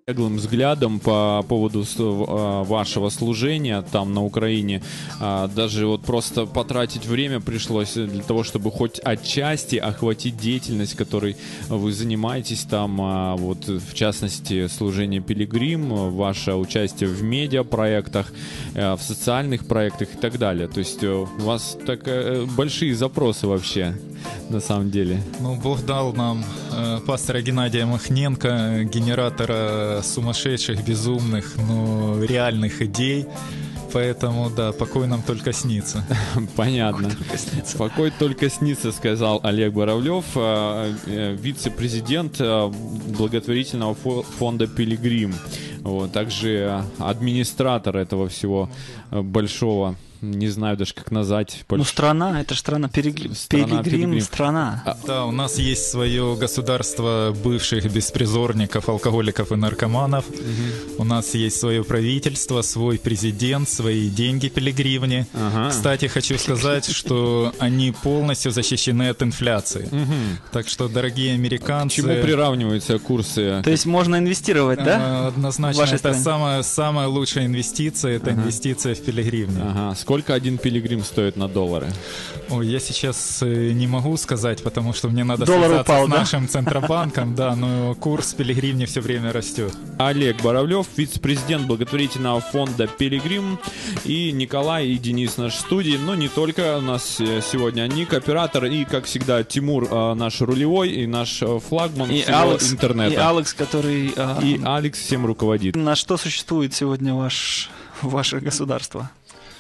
беглым взглядом по поводу вашего служения там на Украине. Даже вот просто потратить время пришлось для того, чтобы хоть отчасти охватить деятельность, которой вы занимаетесь там, вот в частности служение Пилигрим, ваше участие в медиапроектах, в социальных проектах и так далее. То есть у вас большие запросы вообще, на самом деле. Ну, Бог дал нам пастора Геннадия Махненко, генератора сумасшедших, безумных, но реальных идей. Поэтому, да, покой нам только снится. Понятно. Покой только снится, сказал Олег Боровлев, вице-президент благотворительного фонда «Пилигрим». Вот, также администратор этого всего большого, не знаю даже как назвать. Ну, страна, это же страна Пилигрим, страна. Да, у нас есть свое государство бывших беспризорников, алкоголиков и наркоманов. У нас есть свое правительство, свой президент, свои деньги Пилигримни. Кстати, хочу сказать, что они полностью защищены от инфляции. Так что, дорогие американцы... К чему приравниваются курсы? То есть можно инвестировать, да? Однозначно, это самая лучшая инвестиция, это инвестиция в Пилигримни. Сколько один пилигрим стоит на доллары? Ой, я сейчас не могу сказать, потому что мне надо связаться с нашим Центробанком, да, но курс Пилигримни все время растет. Олег Боровлев, вице-президент благотворительного фонда «Пилигрим», и Николай и Денис в нашей студии, но не только, у нас сегодня Ник, оператор, и, как всегда, Тимур, наш рулевой, и наш флагман и всего Алекс, интернета. И Алекс, который... И Алекс всем руководит. На что существует сегодня ваше государство?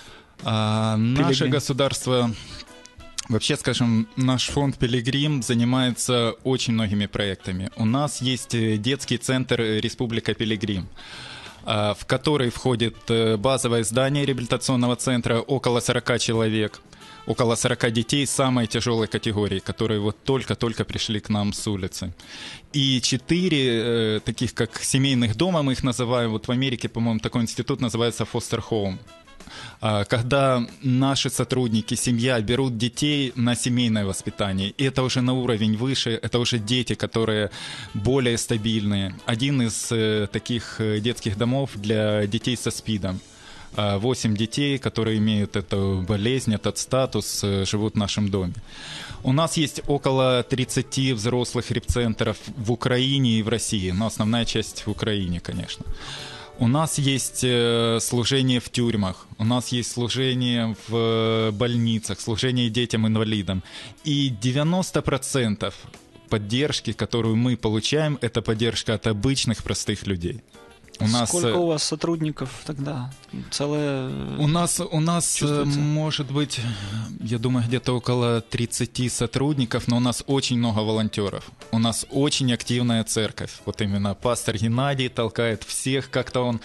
Наше государство, вообще, скажем, наш фонд «Пилигрим» занимается очень многими проектами. У нас есть детский центр «Республика Пилигрим», в который входит базовое здание реабилитационного центра, около 40 человек, около 40 детей самой тяжелой категории, которые вот только-только пришли к нам с улицы. И 4 таких, как семейных дома, мы их называем, вот в Америке, по-моему, такой институт называется «Foster Home». Когда наши сотрудники, семья берут детей на семейное воспитание, и это уже на уровень выше, это уже дети, которые более стабильные. Один из таких детских домов для детей со СПИДом. 8 детей, которые имеют эту болезнь, этот статус, живут в нашем доме. У нас есть около 30 взрослых репцентров в Украине и в России, но основная часть в Украине, конечно. У нас есть служение в тюрьмах, у нас есть служение в больницах, служение детям-инвалидам. И 90% поддержки, которую мы получаем, это поддержка от обычных простых людей. Сколько у вас сотрудников тогда? Целое... У нас может быть, я думаю, где-то около 30 сотрудников, но у нас очень много волонтеров. У нас очень активная церковь. Вот именно пастор Геннадий толкает всех. Как-то он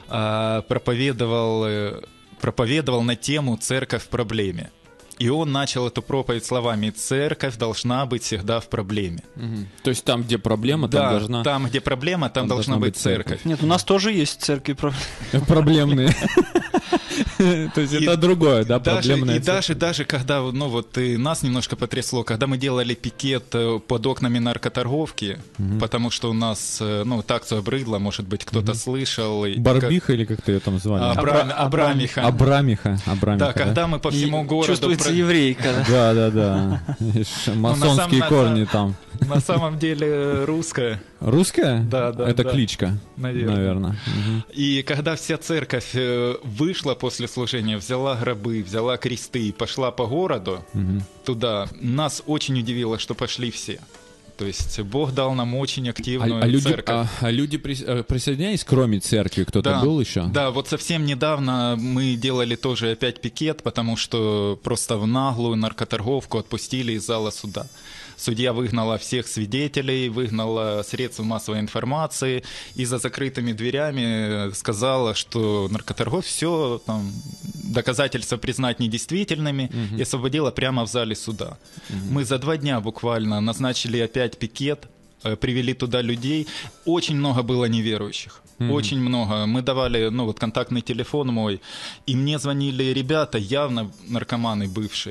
проповедовал на тему «Церковь в проблеме». И он начал эту проповедь словами: «Церковь должна быть всегда в проблеме». То есть там, где проблема, там должна... Да, там, где проблема, там должна быть церковь. Нет, у нас тоже есть церкви проблемные. То есть это другое, да, проблемное. И даже когда, ну вот и нас немножко потрясло, когда мы делали пикет под окнами наркоторговки, потому что у нас, ну, акцию обрыдло, может быть, кто-то слышал. Барбиха или как-то ее там звали? Абрамиха. Абрамиха. Да, когда мы по всему городу... Чувствуется еврейка. Да. Масонские корни там. На самом деле русская. Русская? Да. Это кличка, наверное. И когда вся церковь вышла после служения, взяла гробы, взяла кресты и пошла по городу туда, нас очень удивило, что пошли все. То есть Бог дал нам очень активную церковь. А люди присоединялись, кроме церкви? Кто-то был еще? Да, вот совсем недавно мы делали тоже опять пикет, потому что просто в наглую наркоторговку отпустили из зала суда. Судья выгнала всех свидетелей, выгнала средства массовой информации и за закрытыми дверями сказала, что наркоторговь все, там, доказательства признать недействительными, и освободила прямо в зале суда. Мы за 2 дня буквально назначили опять пикет, привели туда людей. Очень много было неверующих. Очень много. Мы давали, ну, вот контактный телефон мой, и мне звонили ребята, явно наркоманы бывшие.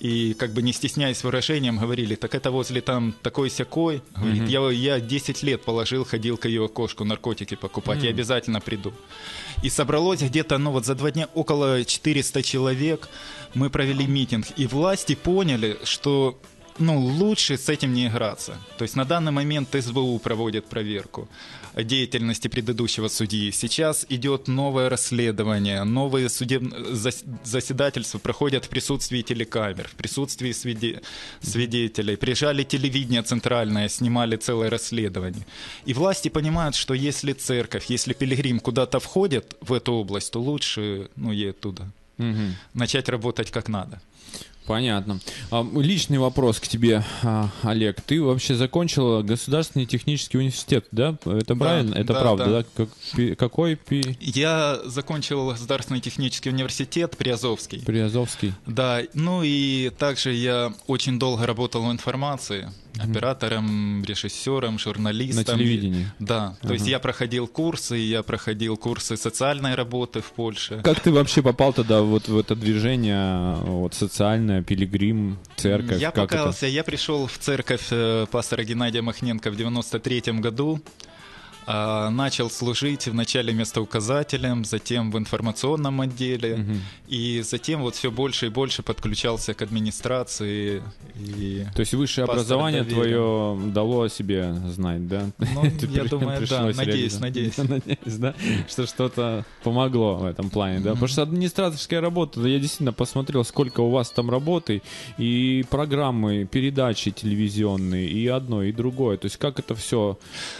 и как бы не стесняясь выражением говорили, так это возле там такой-сякой. Говорит, я 10 лет положил, ходил к ее окошку наркотики покупать, я обязательно приду. И собралось где-то, вот за 2 дня около 400 человек. Мы провели митинг, и власти поняли, что лучше с этим не играться. То есть на данный момент СБУ проводит проверку деятельности предыдущего судьи. Сейчас идет новое расследование, новые заседательства проходят в присутствии телекамер, в присутствии свидетелей. Приезжали телевидение центральное, снимали целое расследование. И власти понимают, что если церковь, если пилигрим куда-то входит в эту область, то лучше ей оттуда начать работать как надо. Понятно. Личный вопрос к тебе, Олег. Ты вообще закончил Государственный технический университет, да? Это правильно? Это правда, да? Какой? Я закончил Государственный технический университет Приазовский. Приазовский. Да, и также я очень долго работал в информации. Оператором, режиссером, журналистом. На телевидении? Да, то есть я проходил курсы социальной работы в Польше. Как ты вообще попал тогда в это движение социальное, пилигрим, церковь? Я покаялся, я пришел в церковь пастора Геннадия Махненко в 93-м году. Начал служить вначале местоуказателем, затем в информационном отделе, и затем все больше и больше подключался к администрации. То есть высшее образование твое дало о себе знать, да? Я думаю, да, надеюсь. Надеюсь, да, что что-то помогло в этом плане, да? Потому что администраторская работа, я действительно посмотрел, сколько у вас там работы, и программы, передачи телевизионные, и одно, и другое. То есть как это все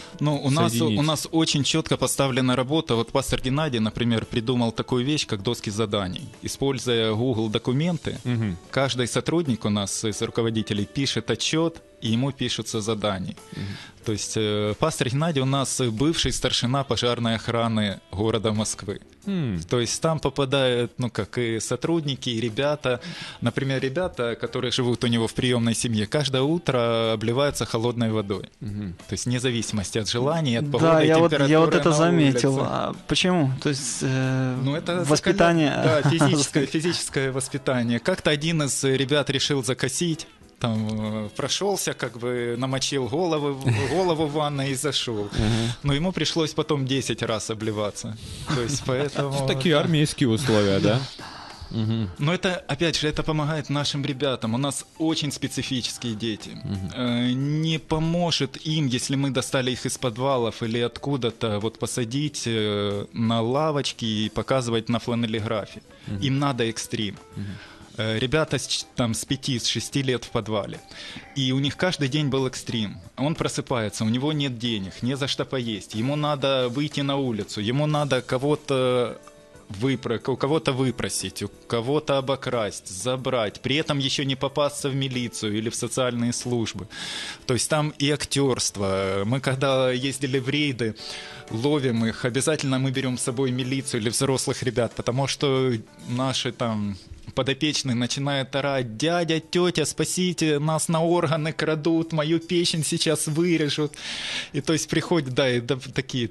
у нас очень четко поставлена работа. Вот пастор Геннадий, например, придумал такую вещь, как доски заданий. Используя Google документы, каждый сотрудник у нас из руководителей пишет отчет, и ему пишутся задания. То есть пастор Геннадий у нас бывший старшина пожарной охраны города Москвы. То есть там попадают, как и сотрудники, и ребята. Например, ребята, которые живут у него в приемной семье, каждое утро обливаются холодной водой. То есть вне зависимости от желания, от погоды, температуры. Да, я вот это заметил. А почему? То есть это воспитание... Да, физическое воспитание. Как-то один из ребят решил закосить. Там прошелся, намочил голову в ванной и зашел. Но ему пришлось потом 10 раз обливаться. То есть поэтому... Такие армейские условия, да? Но это, опять же, это помогает нашим ребятам. У нас очень специфические дети. Не поможет им, если мы достали их из подвалов или откуда-то, посадить на лавочки и показывать на фланелеграфе. Им надо экстрим. Ребята с 5-6 лет в подвале. И у них каждый день был экстрим. Он просыпается, у него нет денег, не за что поесть. Ему надо выйти на улицу, ему надо у кого-то выпросить, у кого-то обокрасть, забрать, при этом еще не попасться в милицию или в социальные службы. То есть там и актерство. Мы когда ездили в рейды, ловим их, обязательно мы берем с собой милицию или взрослых ребят, потому что наши подопечные начинают орать: дядя, тетя, спасите, нас на органы крадут, мою печень сейчас вырежут. И то есть приходят, и такие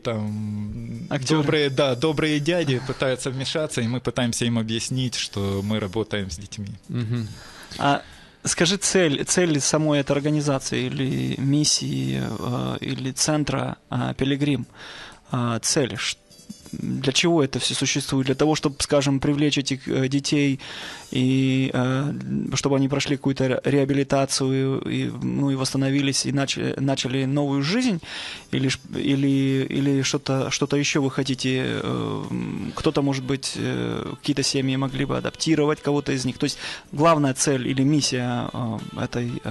добрые дяди пытаются вмешаться, и мы пытаемся им объяснить, что мы работаем с детьми. А скажи, цель самой этой организации или миссии, или центра Пилигрим, цель, для чего это все существует? Для того, чтобы, скажем, привлечь этих детей, и чтобы они прошли какую-то реабилитацию, и восстановились, и начали новую жизнь? Или что-то еще вы хотите? Кто-то, может быть, какие-то семьи могли бы адаптировать кого-то из них? То есть главная цель или миссия этой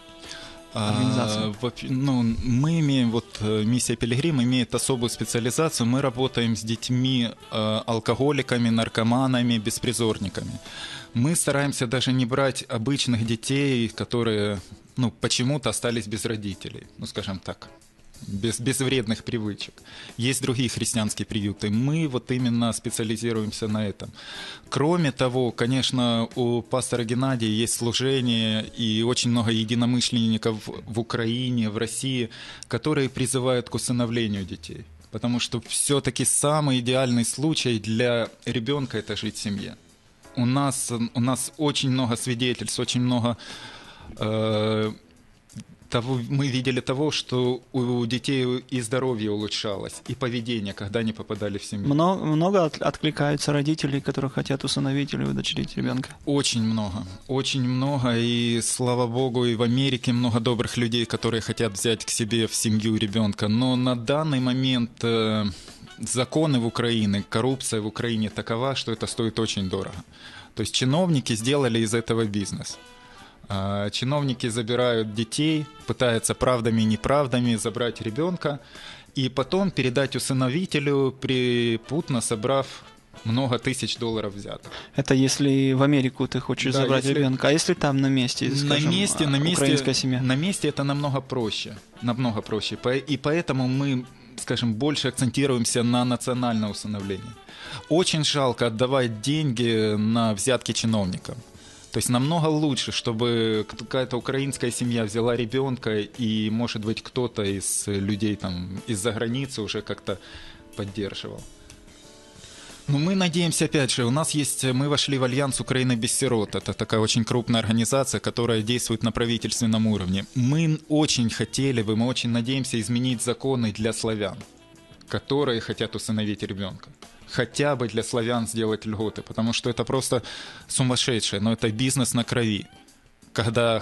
мы имеем, миссия Пилигрим имеет особую специализацию. Мы работаем с детьми, алкоголиками, наркоманами, беспризорниками. Мы стараемся даже не брать обычных детей, которые почему-то остались без родителей, скажем так. Без вредных привычек. Есть другие христианские приюты. Мы именно специализируемся на этом. Кроме того, конечно, у пастора Геннадия есть служение и очень много единомышленников в Украине, в России, которые призывают к усыновлению детей. Потому что все-таки самый идеальный случай для ребенка – это жить в семье. у нас очень много свидетельств, очень много мы видели того, что у детей и здоровье улучшалось, и поведение, когда они попадали в семью. Много откликаются родителей, которые хотят усыновить или удочерить ребенка? Очень много, и слава богу, и в Америке много добрых людей, которые хотят взять к себе в семью ребенка. Но на данный момент законы в Украине, коррупция в Украине такова, что это стоит очень дорого. То есть чиновники сделали из этого бизнес. Чиновники забирают детей, пытаются правдами и неправдами забрать ребенка и потом передать усыновителю, припутно собрав много $1000 взяток. Это если в Америку ты хочешь забрать ребенка, а если там на месте, скажем, украинская семья? На месте это намного проще. И поэтому мы, скажем, больше акцентируемся на национальное усыновление. Очень жалко отдавать деньги на взятки чиновникам. То есть намного лучше, чтобы какая-то украинская семья взяла ребенка, и, может быть, кто-то из людей там из-за границы уже как-то поддерживал. Но мы надеемся, опять же, мы вошли в альянс «Украина без сирот». Это такая очень крупная организация, которая действует на правительственном уровне. Мы очень надеемся изменить законы для славян, которые хотят усыновить ребенка. Хотя бы для славян сделать льготы, потому что это просто сумасшедшее, но это бизнес на крови. Когда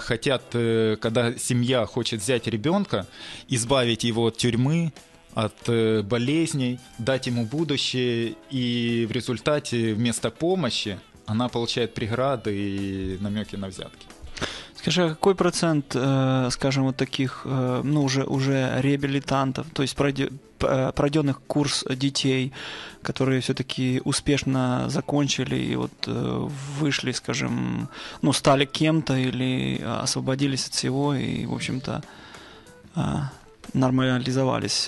семья хочет взять ребенка, избавить его от тюрьмы, от болезней, дать ему будущее, и в результате вместо помощи она получает преграды и намеки на взятки. Скажи, а какой процент, скажем, вот таких, уже реабилитантов, то есть пройденных курс детей, которые все-таки успешно закончили и вот вышли, скажем, стали кем-то или освободились от всего и, в общем-то, нормализовались?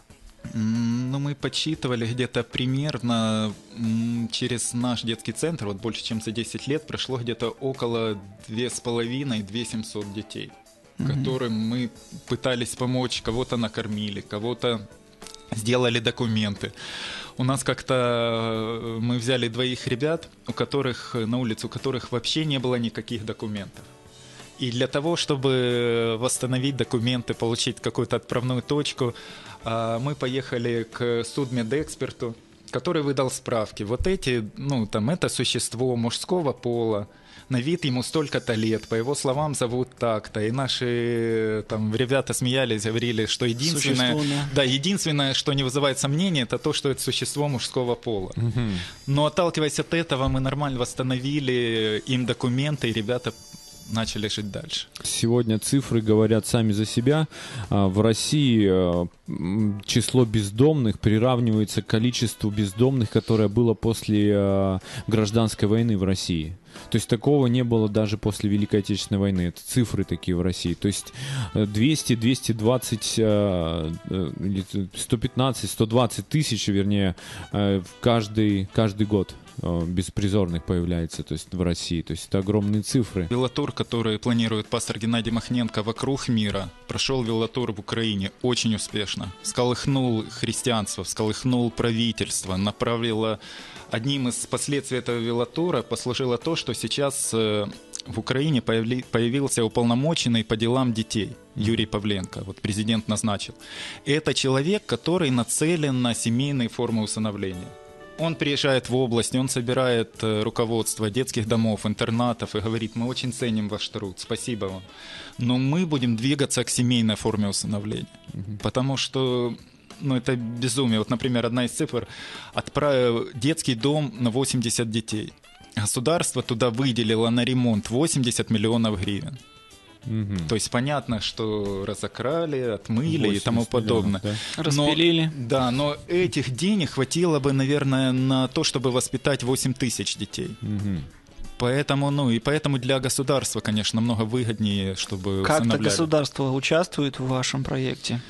Мы подсчитывали где-то примерно через наш детский центр, вот больше чем за 10 лет, прошло где-то около 2500-2700 детей, которым мы пытались помочь, кого-то накормили, кого-то сделали документы. У нас как-то мы взяли 2 ребят, у которых вообще не было никаких документов. И для того, чтобы восстановить документы, получить какую-то отправную точку, мы поехали к судмедэксперту, который выдал справки. Вот это существо мужского пола, на вид ему столько-то лет, по его словам зовут так-то. И наши ребята смеялись, говорили, что единственное, что не вызывает сомнений, это то, что это существо мужского пола. Угу. Но отталкиваясь от этого, мы нормально восстановили им документы, и ребята начали жить дальше. Сегодня цифры говорят сами за себя. В России число бездомных приравнивается к количеству бездомных, которое было после гражданской войны в России. То есть такого не было даже после Великой Отечественной войны. Это цифры такие в России. То есть 200, 220, 115, 120 тысяч, вернее, каждый год беспризорных появляется, то есть в России. То есть это огромные цифры. Велотур, который планирует пастор Геннадий Махненко вокруг мира, прошел велотур в Украине очень успешно. Всколыхнул христианство, всколыхнул правительство, направило... Одним из последствий этого велотура послужило то, что сейчас в Украине появился уполномоченный по делам детей Юрий Павленко. Вот президент назначил. Это человек, который нацелен на семейные формы усыновления. Он приезжает в область, он собирает руководство детских домов, интернатов и говорит: мы очень ценим ваш труд, спасибо вам. Но мы будем двигаться к семейной форме усыновления. Потому что это безумие. Вот, например, одна из цифр: отправил детский дом на 80 детей. Государство туда выделило на ремонт 80 миллионов гривен. То есть понятно, что разокрали, отмыли и тому подобное. Да? Распилили. Но этих денег хватило бы, наверное, на то, чтобы воспитать 8 тысяч детей. Поэтому для государства, конечно, намного выгоднее, чтобы Как-то государство участвует в вашем проекте?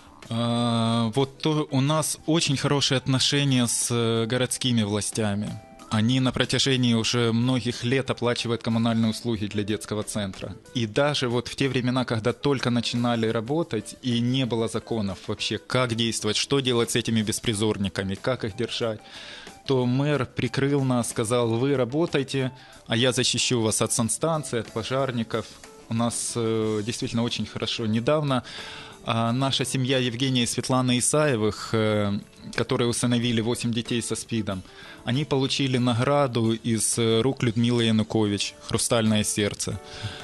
У нас очень хорошие отношения с городскими властями. Они на протяжении уже многих лет оплачивают коммунальные услуги для детского центра. И даже вот в те времена, когда только начинали работать, и не было законов вообще, как действовать, что делать с этими беспризорниками, как их держать, что мэр прикрыл нас, сказал: вы работайте, а я защищу вас от санстанции, от пожарников. У нас действительно очень хорошо. Недавно наша семья Евгения и Светланы Исаевых, которые усыновили 8 детей со СПИДом, они получили награду из рук Людмилы Янукович «Хрустальное сердце».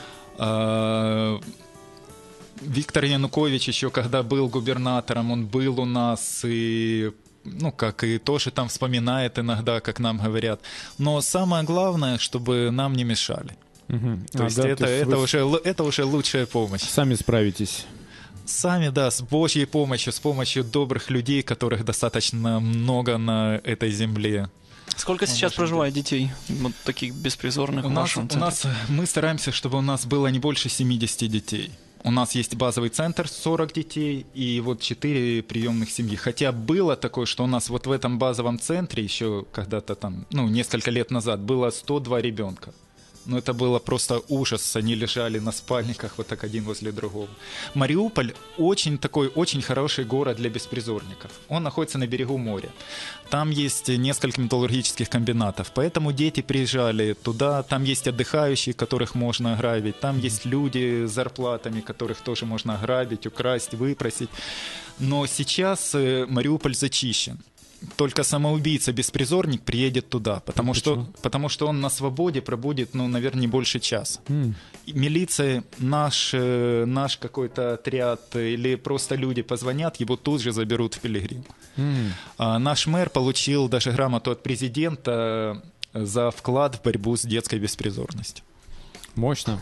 Виктор Янукович еще когда был губернатором, он был у нас и, как и тоже там вспоминает иногда, как нам говорят. Но самое главное, чтобы нам не мешали. То есть это уже лучшая помощь. Сами справитесь. Сами, да, с Божьей помощью, с помощью добрых людей, которых достаточно много на этой земле. Сколько сейчас проживает детей, вот таких беспризорных в вашем центре? Мы стараемся, чтобы у нас было не больше 70 детей. У нас есть базовый центр, 40 детей, и вот 4 приемных семьи. Хотя было такое, что у нас вот в этом базовом центре еще когда-то там, несколько лет назад было 102 ребенка. Но это было просто ужас. Они лежали на спальниках вот так один возле другого. Мариуполь очень хороший город для беспризорников. Он находится на берегу моря. Там есть несколько металлургических комбинатов. Поэтому дети приезжали туда. Там есть отдыхающие, которых можно ограбить. Там есть люди с зарплатами, которых тоже можно ограбить, украсть, выпросить. Но сейчас Мариуполь зачищен. Только самоубийца-беспризорник приедет туда, потому что он на свободе пробудет, наверное, не больше часа. Милиция, наш какой-то отряд или просто люди позвонят, его тут же заберут в Пилигрим. Наш мэр получил даже грамоту от президента за вклад в борьбу с детской беспризорностью. Мощно.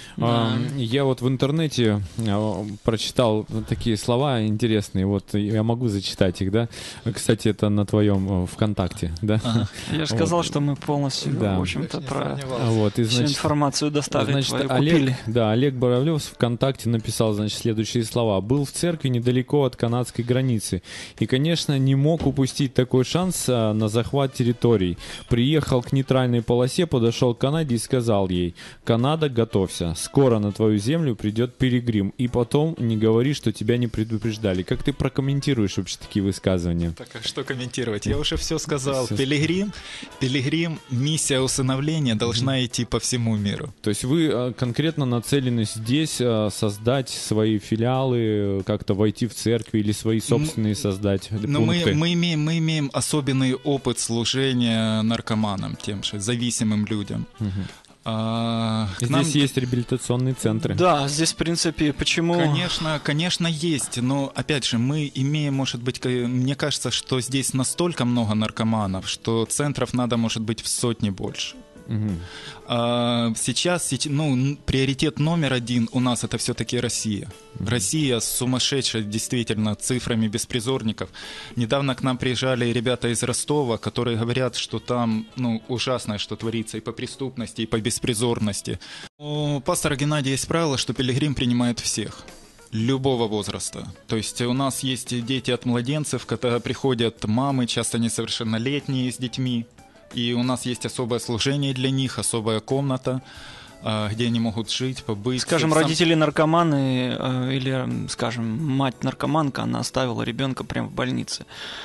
Я вот в интернете прочитал такие слова интересные, вот я могу зачитать их, да? Кстати, это на твоем ВКонтакте, да? Я же сказал, что мы полностью, в общем-то, про всю информацию доставили, купили. Олег Боровлев в ВКонтакте написал, следующие слова. «Был в церкви недалеко от канадской границы и, конечно, не мог упустить такой шанс на захват территорий. Приехал к нейтральной полосе, подошел к Канаде и сказал ей: Канада, готовься. Скоро на твою землю придет пилигрим, и потом не говори, что тебя не предупреждали». Как ты прокомментируешь вообще такие высказывания? Так, а что комментировать? Я уже все сказал. Пилигрим, миссия усыновления должна идти по всему миру. То есть вы конкретно нацелены здесь создать свои филиалы, как-то войти в церкви или свои собственные создать пункты? Но мы имеем особенный опыт служения наркоманам, тем же зависимым людям. Здесь есть реабилитационные центры. Да, здесь, в принципе, почему... Конечно, есть, но, опять же, мы имеем, может быть, мне кажется, что здесь настолько много наркоманов, что центров надо, может быть, в сотни больше. Сейчас, приоритет номер один у нас это все-таки Россия. Россия с сумасшедшей, действительно, цифрами беспризорников. Недавно к нам приезжали ребята из Ростова, которые говорят, что там, ужасное, что творится и по преступности, и по беспризорности. У пастора Геннадия есть правило, что пилигрим принимает всех. Любого возраста. То есть у нас есть дети от младенцев, когда приходят мамы, часто несовершеннолетние с детьми. И у нас есть особое служение для них, особая комната, где они могут жить, побыть. Скажем, родители наркоманы или, скажем, мать-наркоманка, она оставила ребенка прямо в больнице.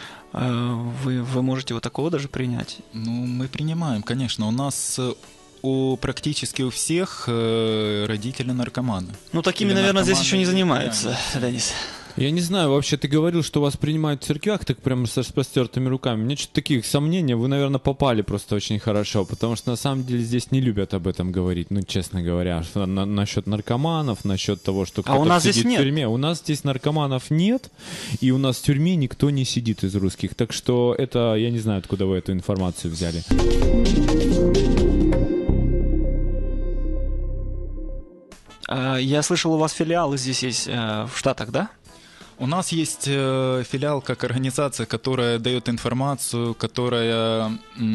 Вы можете вот такого даже принять? Мы принимаем, конечно. У нас практически у всех родители наркоманы. Такими, наверное, здесь еще не занимаются, Денис. Я не знаю, вообще ты говорил, что вас принимают в церквях так прямо с распростертыми руками. У меня что-то таких сомнений, вы, наверное, попали просто очень хорошо, потому что на самом деле здесь не любят об этом говорить, честно говоря, насчет наркоманов, насчет того, что кто-то сидит в тюрьме. У нас здесь наркоманов нет, и у нас в тюрьме никто не сидит из русских, так что это, я не знаю, откуда вы эту информацию взяли. Я слышал, у вас филиалы здесь есть в Штатах, да? У нас есть филиал как организация, которая дает информацию, которая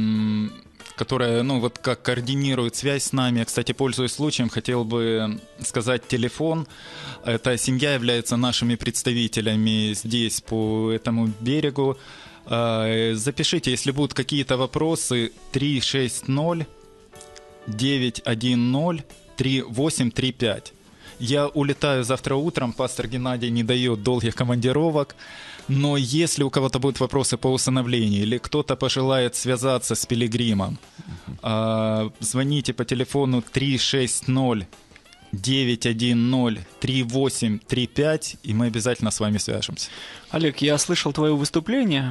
как координирует связь с нами. Я, кстати, пользуясь случаем, хотел бы сказать телефон. Эта семья является нашими представителями здесь, по этому берегу. Запишите, если будут какие-то вопросы, 360-910-3835. Я улетаю завтра утром, пастор Геннадий не дает долгих командировок. Но если у кого-то будут вопросы по усыновлению или кто-то пожелает связаться с Пилигримом, звоните по телефону 360-910-3835, и мы обязательно с вами свяжемся. Олег, я слышал твое выступление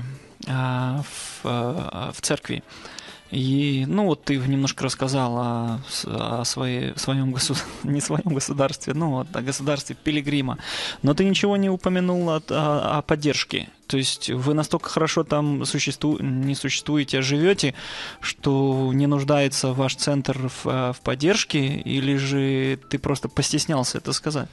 в церкви. И, ну, вот ты немножко рассказал о своем не своем государстве, но вот о государстве Пилигрима. Но ты ничего не упомянул о поддержке. То есть вы настолько хорошо там не существуете, а живете, что не нуждается ваш центр в поддержке, или же ты просто постеснялся это сказать?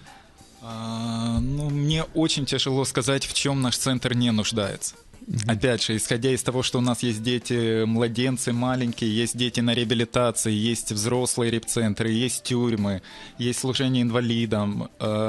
Ну, мне очень тяжело сказать, в чем наш центр не нуждается. Опять же, исходя из того, что у нас есть дети, младенцы маленькие, есть дети на реабилитации, есть взрослые репцентры, есть тюрьмы, есть служение инвалидам.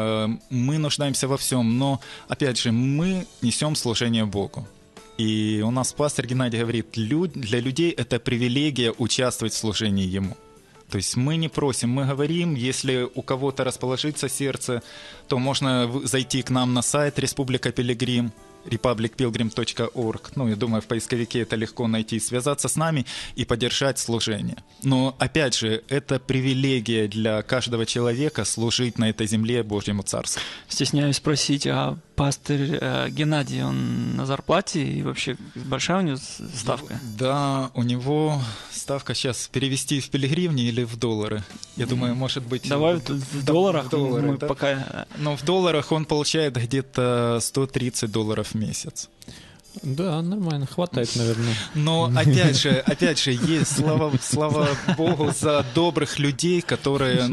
Мы нуждаемся во всем, но, опять же, мы несем служение Богу. И у нас пастор Геннадий говорит, для людей это привилегия участвовать в служении Ему. То есть мы не просим, мы говорим, если у кого-то расположится сердце, то можно зайти к нам на сайт Республика Пилигрим, republicpilgrim.org. Ну, я думаю, в поисковике это легко найти, связаться с нами и поддержать служение. Но, опять же, это привилегия для каждого человека служить на этой земле Божьему Царству. Стесняюсь спросить, а пастор Геннадий, он на зарплате и вообще большая у него ставка? Да, у него ставка сейчас перевести в пилигривни или в доллары. Я думаю, может быть... Давай в долларах. В доллары, мы да? пока... Но в долларах он получает где-то $130 в месяц. Да, нормально, хватает, наверное. Но опять же, есть, слава Богу, за добрых людей, которые,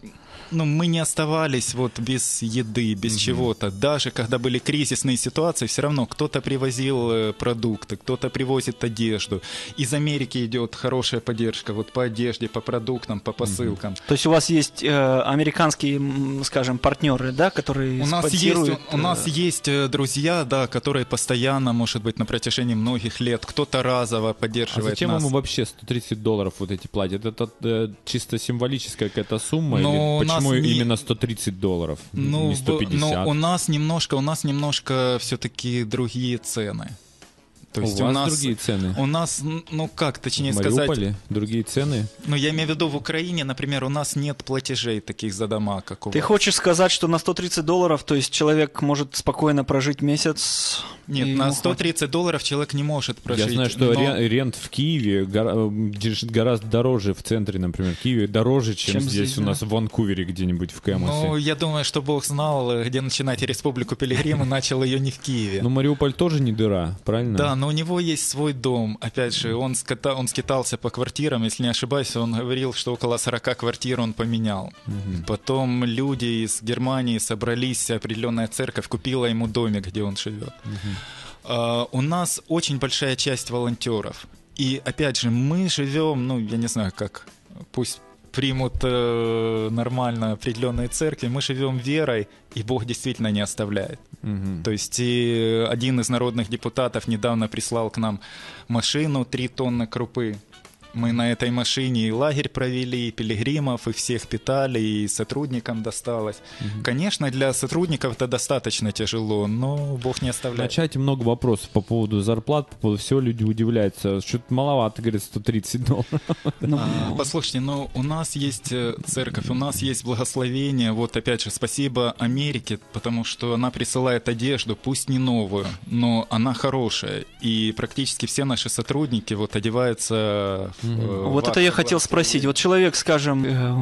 мы не оставались вот без еды, без чего-то. Даже когда были кризисные ситуации, все равно кто-то привозил продукты, кто-то привозит одежду. Из Америки идет хорошая поддержка вот по одежде, по продуктам, по посылкам. То есть у вас есть американские, скажем, партнеры, да, которые спонсируют? У нас есть друзья, да, которые постоянно, может быть, на протяжении многих лет, кто-то разово поддерживает нас. А зачем ему вообще $130 вот эти платят? Это чисто символическая какая-то сумма? Но или почему именно $130, не 150? Но у нас немножко все-таки другие цены. То есть у вас другие цены? У нас, точнее в сказать... Мариуполе другие цены? Я имею в виду, в Украине, например, у нас нет платежей таких за дома, как у вас. Ты хочешь сказать, что на $130, то есть человек может спокойно прожить месяц? Нет, на $130 человек не может прожить. Я знаю, что рент в Киеве гораздо дороже в центре, например, в Киеве дороже, чем здесь у нас в Ванкувере где-нибудь в Кэмосе. Я думаю, что Бог знал, где начинать Республику Пилигрим, и начал ее не в Киеве. Но Мариуполь тоже не дыра, правильно? Да, но у него есть свой дом. Опять же, он скитался по квартирам, если не ошибаюсь, он говорил, что около 40 квартир он поменял. Потом люди из Германии собрались, определенная церковь купила ему домик, где он живет. У нас очень большая часть волонтеров. И опять же, мы живем, я не знаю как, пусть примут нормально определенные церкви, мы живем верой, и Бог действительно не оставляет. То есть и один из народных депутатов недавно прислал к нам машину 3 тонны крупы. Мы на этой машине и лагерь провели, и пилигримов, и всех питали, и сотрудникам досталось. Конечно, для сотрудников это достаточно тяжело, но Бог не оставляет. В чате много вопросов по поводу зарплат, по поводу всего, люди удивляются. Что-то маловато, говорят, $130. Послушайте, у нас есть церковь, у нас есть благословение. Вот опять же, спасибо Америке, потому что она присылает одежду, пусть не новую, но она хорошая. И практически все наши сотрудники одеваются... Вот это я хотел спросить. Вот человек, скажем,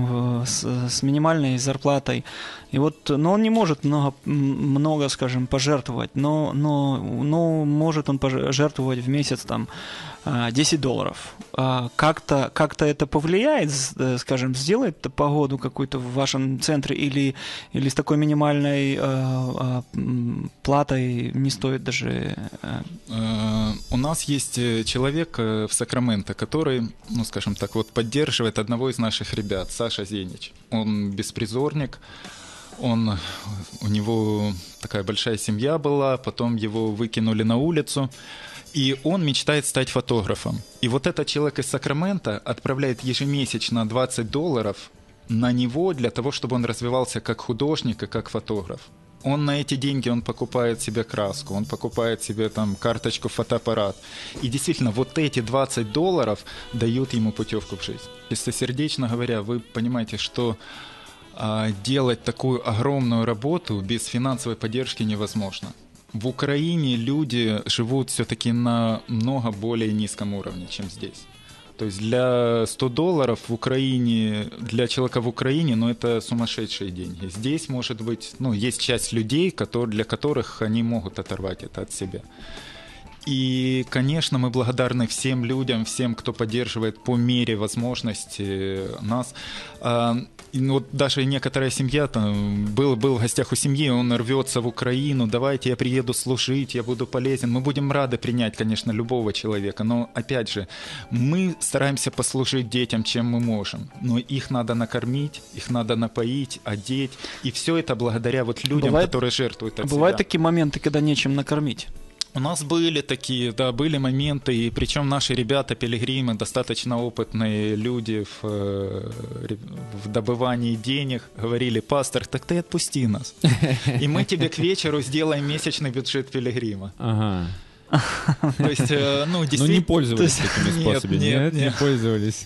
с минимальной зарплатой, и но он не может много, скажем, пожертвовать, но может он пожертвовать в месяц там $10. Как-то это повлияет, скажем, сделает погоду какую-то в вашем центре, или с такой минимальной платой не стоит даже... У нас есть человек в Сакраменто, который, скажем так, поддерживает одного из наших ребят, Саша Зенич. Он беспризорник, у него такая большая семья была, потом его выкинули на улицу, и он мечтает стать фотографом. И вот этот человек из Сакрамента отправляет ежемесячно $20 на него для того, чтобы он развивался как художник и как фотограф. Он на эти деньги, он покупает себе краску, он покупает себе там карточку, фотоаппарат. И действительно, вот эти $20 дают ему путевку в жизнь. Чистосердечно говоря, вы понимаете, что делать такую огромную работу без финансовой поддержки невозможно. В Украине люди живут все-таки на много более низком уровне, чем здесь. То есть для $100 в Украине, для человека в Украине, ну, это сумасшедшие деньги. Здесь, может быть, ну, есть часть людей, для которых они могут оторвать это от себя. И, конечно, мы благодарны всем людям, всем, кто поддерживает по мере возможности нас. Вот даже некоторая семья, там, был в гостях у семьи, он рвется в Украину, давайте я приеду служить, я буду полезен. Мы будем рады принять, конечно, любого человека, но, опять же, мы стараемся послужить детям, чем мы можем. Но их надо накормить, их надо напоить, одеть, и все это благодаря вот людям, которые жертвуют от себя. Бывают такие моменты, когда нечем накормить? У нас были такие, да, были моменты, и причем наши ребята, пилигримы, достаточно опытные люди в добывании денег, говорили: пастор, так ты отпусти нас, и мы тебе к вечеру сделаем месячный бюджет пилигрима. Ага. То есть, ну, действительно... Ну, не пользовались такими способами. Нет, не пользовались.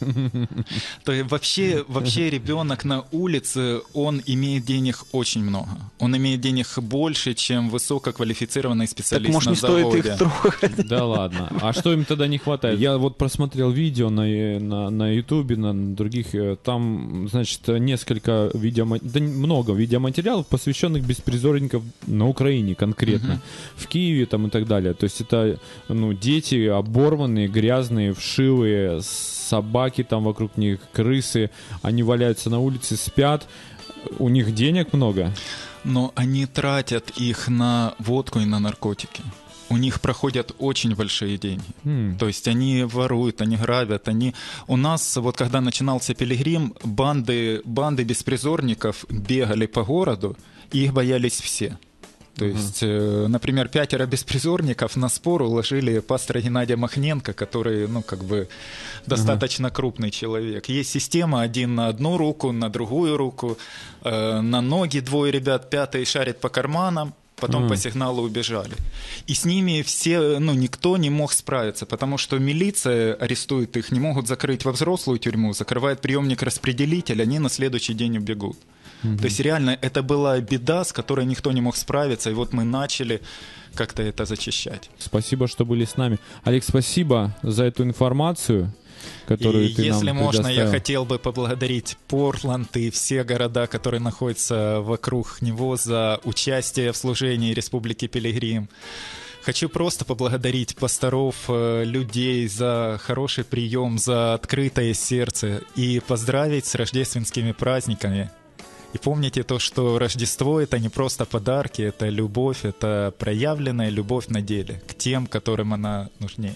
То есть вообще ребенок на улице, он имеет денег очень много. Он имеет денег больше, чем высококвалифицированный специалист на заводе. Так, может, не стоит их трогать? Да ладно. А что им тогда не хватает? Я вот просмотрел видео на Ютубе, на других. Там, значит, несколько много видеоматериалов, посвященных беспризорникам на Украине конкретно. В Киеве там и так далее. То есть это, ну, дети оборванные, грязные, вшивые, собаки там вокруг них, крысы, они валяются на улице, спят, у них денег много. Но они тратят их на водку и на наркотики. У них проходят очень большие деньги. То есть они воруют, они грабят, У нас, вот когда начинался Пилигрим, банды беспризорников бегали по городу, и их боялись все. То есть, например, 5 беспризорников на спор уложили пастора Геннадия Махненко, который, ну, как бы, достаточно крупный человек. Есть система: один на одну руку, на другую руку, на ноги 2 ребят, 5-й шарит по карманам, потом по сигналу убежали. И с ними все, ну, никто не мог справиться, потому что милиция арестует их, не могут закрыть во взрослую тюрьму, закрывает приемник-распределитель, они на следующий день убегут. То есть реально это была беда, с которой никто не мог справиться, и вот мы начали как-то это зачищать. Спасибо, что были с нами. Алекс, спасибо за эту информацию, которую ты нам предоставил. Если можно, я хотел бы поблагодарить Портленд и все города, которые находятся вокруг него, за участие в служении Республики Пилигрим. Хочу просто поблагодарить пасторов, людей за хороший прием, за открытое сердце и поздравить с рождественскими праздниками. И помните то, что Рождество — это не просто подарки, это любовь, это проявленная любовь на деле к тем, которым она нужнее.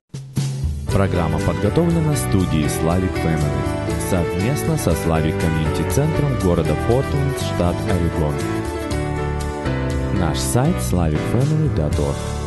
Программа подготовлена студией Slavic Family совместно со Slavic Community центром города Портленд, штат Орегон. Наш сайт slavicfamily.org.